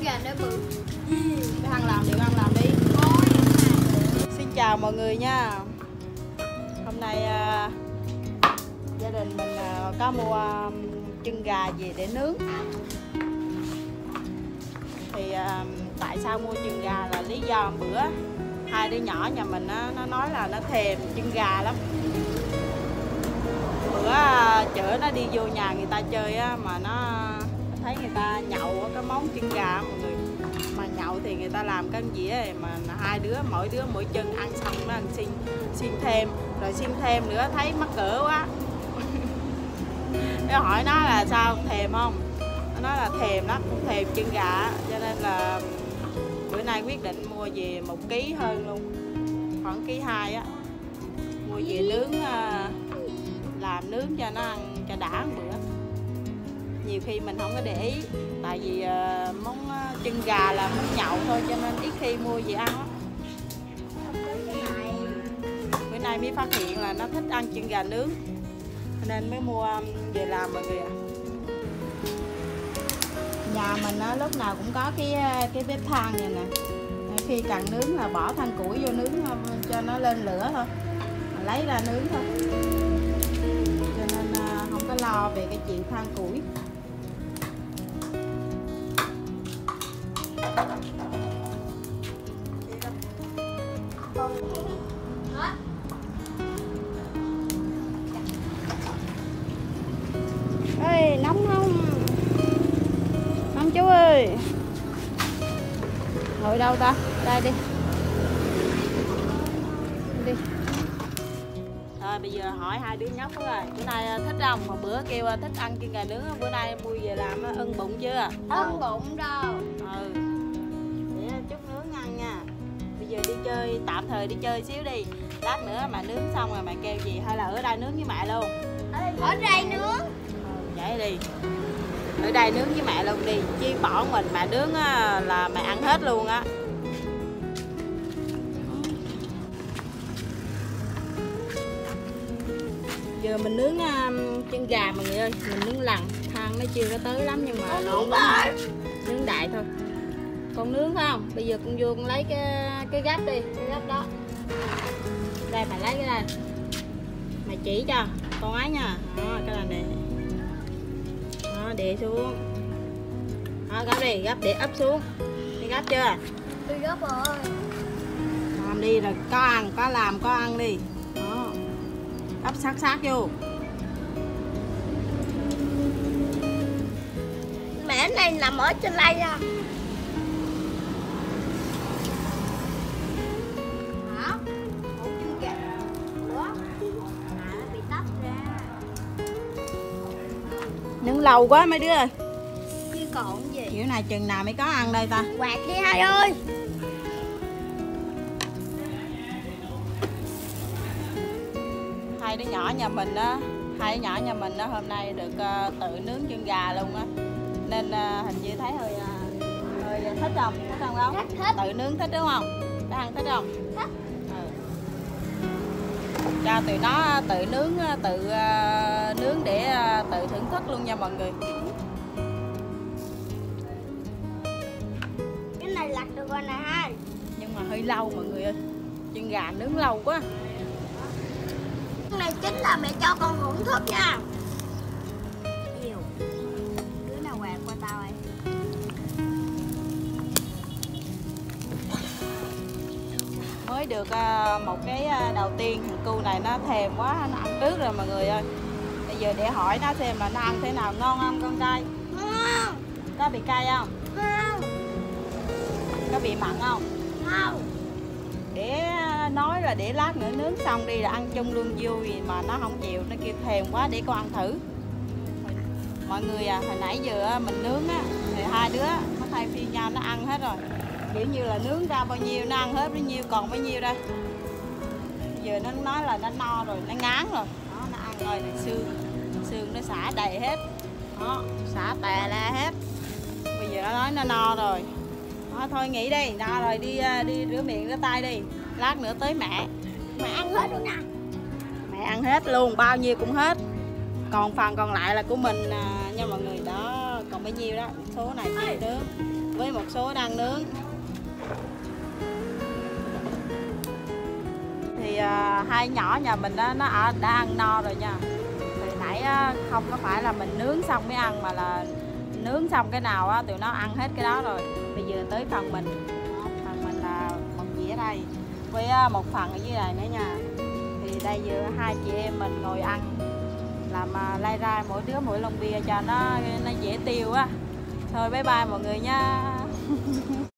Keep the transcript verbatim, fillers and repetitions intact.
gà nó bự. Cái Hằng làm đi, Hằng làm đi. Xin chào mọi người nha. Hôm nay uh, gia đình mình uh, có mua uh, chân gà về để nướng. Thì uh, tại sao mua chân gà là lý do bữa hai đứa nhỏ nhà mình uh, nó nói là nó thèm chân gà lắm. Bữa uh, chở nó đi vô nhà người ta chơi uh, mà nó thấy người ta nhậu cái món chân gà mọi người. Mà nhậu thì người ta làm cái gì ấy, mà hai đứa mỗi đứa mỗi chân ăn xong nó ăn xin xin thêm rồi xin thêm nữa, thấy mắc cỡ quá. Nếu hỏi nó là sao thèm không, nó nói là thèm lắm, thèm chân gà, cho nên là bữa nay quyết định mua về một ký hơn luôn, khoảng ký hai á, mua về nướng, làm nướng cho nó ăn cho đã một bữa. Nhiều khi mình không có để ý, tại vì uh, món uh, chân gà là món nhậu thôi, cho nên ít khi mua về ăn á. Bữa nay mới phát hiện là nó thích ăn chân gà nướng, nên mới mua um, về làm mọi người ạ. Nhà mình uh, lúc nào cũng có cái uh, cái bếp than này nè. Khi cần nướng là bỏ than củi vô nướng cho nó lên lửa thôi, lấy ra nướng thôi, cho nên uh, không có lo về cái chuyện than củi. Ê, nóng không? Nóng chú ơi. Ngồi đâu ta? Đây đi. Đi. Rồi bây giờ hỏi hai đứa nhóc rồi. Bữa nay thích không? Mà bữa kêu thích ăn chân gà nướng, bữa nay mua về làm ưng bụng chưa? Ưng bụng đâu. Ừ. Để chút nướng ăn nha. Bây giờ đi chơi, tạm thời đi chơi xíu đi. Lát nữa mà nướng xong rồi mẹ kêu gì, hay là ở đây nướng với mẹ luôn? Ở đây nướng. Ừ, vậy đi. Ở đây nướng với mẹ luôn đi, chứ bỏ mình mà nướng á, là mẹ ăn hết luôn á. Giờ mình nướng um, chân gà mọi người ơi, mình nướng lằn, than nó chưa có tới lắm nhưng mà nướng đại, nướng đại thôi. Con nướng phải không? Bây giờ con vô con lấy cái cái gắp đi, cái gắp đó. Đây mày lấy cái này, mày chỉ cho con ấy nha. Đó, cái này nè. Đó, để xuống. Đó, gắp đi, gắp để ấp xuống. Đi gắp chưa? Đi gắp rồi. Làm đi rồi có ăn, có làm, có ăn đi. Đó. Gắp sát sát vô. Mẹ này nằm ở trên đây nha. Hả? Một chân gà. Ủa? À, nó bị tách ra. Nướng lâu quá mấy đứa ơi. Chứ còn gì. Kiểu này chừng nào mới có ăn đây ta? Quạt đi hai ơi. Hai đứa nhỏ nhà mình á, hai đứa nhỏ nhà mình á hôm nay được uh, tự nướng chân gà luôn á, nên uh, hình như thấy hơi uh, hơi thích không? Thích không không? Thích, thích. Tự nướng thích đúng không? Đã ăn thích không? Thích. Ừ. Cho tụi nó tự nướng, tự uh, nướng để uh, tự thưởng thức luôn nha mọi người. Cái này lặt được rồi nè hai. Nhưng mà hơi lâu mọi người ơi, chân gà nướng lâu quá. Cái này chính là mẹ cho con thưởng thức nha. Nhiều. Đứa nào quạt qua tao ấy. Mới được uh, một cái uh, đầu tiên, thằng cu này nó thèm quá, nó ăn trước rồi mọi người ơi. Bây giờ để hỏi nó xem là nó ăn thế nào, ngon không con trai? Ngon. Có bị cay không? Không. Có bị mặn không? Không. Để nói là để lát nữa nướng xong đi là ăn chung luôn vui, mà nó không chịu, nó kêu thèm quá để con ăn thử. Mọi người à, hồi nãy giờ mình nướng á, thì hai đứa nó thay phiên nhau nó ăn hết rồi. Kiểu như là nướng ra bao nhiêu nó ăn hết bấy nhiêu, còn bấy nhiêu đây. Giờ nó nói là nó no rồi, nó ngán rồi. Đó, nó ăn rồi, xương xương nó xả đầy hết. Đó, xả tè la hết. Bây giờ nó nói nó no rồi. Đó, thôi nghỉ đi, no rồi đi đi rửa miệng rửa tay đi. Lát nữa tới mẹ. Mẹ ăn hết luôn nè. Mẹ ăn hết luôn, bao nhiêu cũng hết. Còn phần còn lại là của mình à, nha mọi người. Đó, còn bấy nhiêu đó, số này chia đứa. với một số đang nướng. Thì à, hai nhỏ nhà mình đó, nó ở đã ăn no rồi nha. Thì nãy á, không có phải là mình nướng xong mới ăn, mà là nướng xong cái nào á tụi nó ăn hết cái đó rồi. Bây giờ tới phần mình, phần mình là một dĩa đây với một phần ở dưới này nữa nha. Thì đây giờ hai chị em mình ngồi ăn, làm lai ra mỗi đứa mỗi lon bia cho nó nó dễ tiêu á. Thôi bye bye mọi người nha.